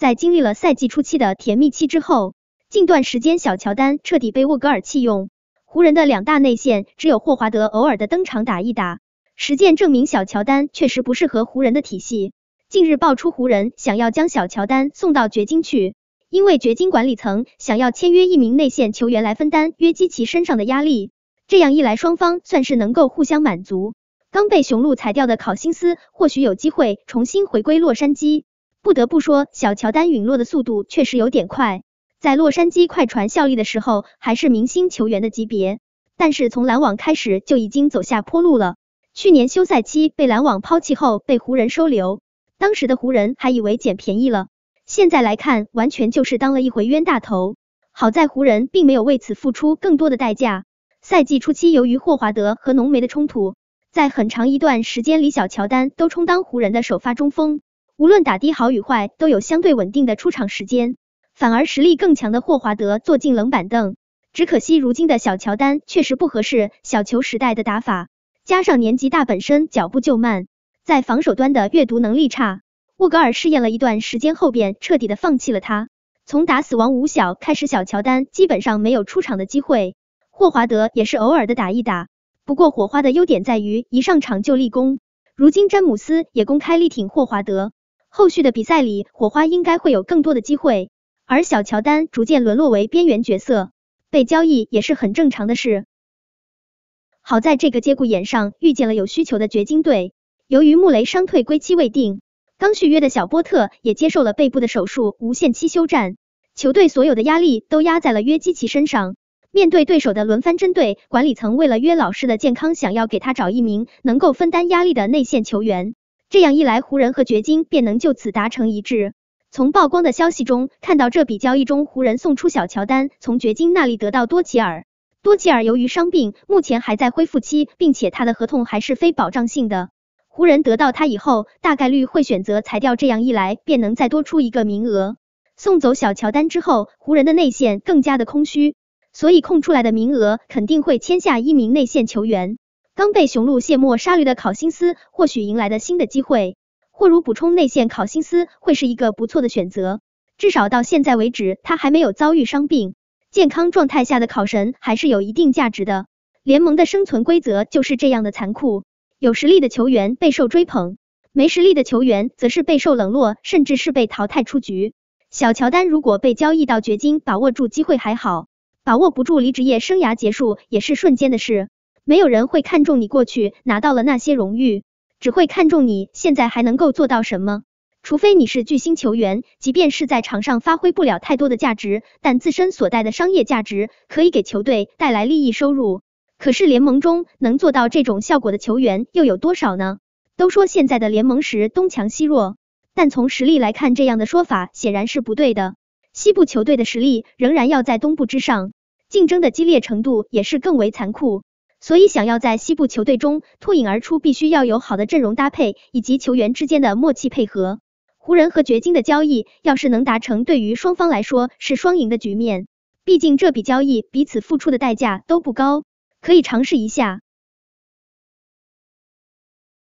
在经历了赛季初期的甜蜜期之后，近段时间小乔丹彻底被沃格尔弃用，湖人的两大内线只有霍华德偶尔的登场打一打，实践证明小乔丹确实不适合湖人的体系。近日爆出湖人想要将小乔丹送到掘金去，因为掘金管理层想要签约一名内线球员来分担约基奇身上的压力，这样一来双方算是能够互相满足。刚被雄鹿裁掉的考辛斯或许有机会重新回归洛杉矶。不得不说，小乔丹陨落的速度确实有点快，在洛杉矶快船效力的时候还是明星球员的级别，但是从篮网开始就已经走下坡路了。去年休赛期被篮网抛弃后被湖人收留，当时的湖人还以为捡便宜了，现在来看完全就是当了一回冤大头。好在湖人并没有为此付出更多的代价。赛季初期由于霍华德和浓眉的冲突，在很长一段时间里小乔丹都充当湖人的首发中锋，无论打的好与坏都有相对稳定的出场时间，反而实力更强的霍华德坐进冷板凳。只可惜如今的小乔丹确实不合适小球时代的打法，加上年纪大本身脚步就慢，在防守端的阅读能力差，沃格尔试验了一段时间后便彻底的放弃了他。从打死亡五小开始，小乔丹基本上没有出场的机会，霍华德也是偶尔的打一打，不过火花的优点在于一上场就立功，如今詹姆斯也公开力挺霍华德，后续的比赛里火花应该会有更多的机会，而小乔丹逐渐沦落为边缘角色，被交易也是很正常的事。好在这个节骨眼上遇见了有需求的掘金队，由于穆雷伤退归期未定，刚续约的小波特也接受了背部的手术，无限期休战，球队所有的压力都压在了约基奇身上。面对对手的轮番针对，管理层为了约老师的健康，想要给他找一名能够分担压力的内线球员，这样一来湖人和掘金便能就此达成一致。从曝光的消息中看到，这笔交易中湖人送出小乔丹，从掘金那里得到多奇尔。多奇尔由于伤病目前还在恢复期，并且他的合同还是非保障性的，湖人得到他以后大概率会选择裁掉，这样一来便能再多出一个名额。送走小乔丹之后，湖人的内线更加的空虚，所以空出来的名额肯定会签下一名内线球员。刚被雄鹿卸磨杀驴的考辛斯或许迎来了新的机会，或如补充内线考辛斯会是一个不错的选择，至少到现在为止他还没有遭遇伤病，健康状态下的考神还是有一定价值的。联盟的生存规则就是这样的残酷，有实力的球员备受追捧，没实力的球员则是备受冷落，甚至是被淘汰出局。小乔丹如果被交易到掘金，把握住机会还好，把握不住离职业生涯结束也是瞬间的事。没有人会看重你过去拿到了那些荣誉，只会看重你现在还能够做到什么。除非你是巨星球员，即便是在场上发挥不了太多的价值，但自身所带的商业价值可以给球队带来利益收入。可是联盟中能做到这种效果的球员又有多少呢？都说现在的联盟时东强西弱，但从实力来看，这样的说法显然是不对的。西部球队的实力仍然要在东部之上，竞争的激烈程度也是更为残酷，所以想要在西部球队中脱颖而出，必须要有好的阵容搭配以及球员之间的默契配合。湖人和掘金的交易要是能达成，对于双方来说是双赢的局面，毕竟这笔交易彼此付出的代价都不高，可以尝试一下。